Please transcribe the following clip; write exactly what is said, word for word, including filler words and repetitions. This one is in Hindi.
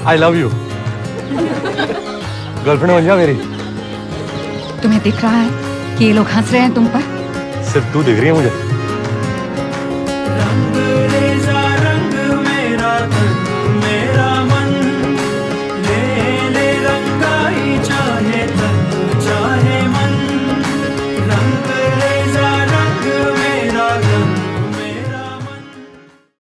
I love you. गर्लफ्रेंड बन जा मेरी। तुम्हें दिख रहा है कि ये लोग हंस रहे हैं तुम पर? सिर्फ तू दिख रही है मुझे।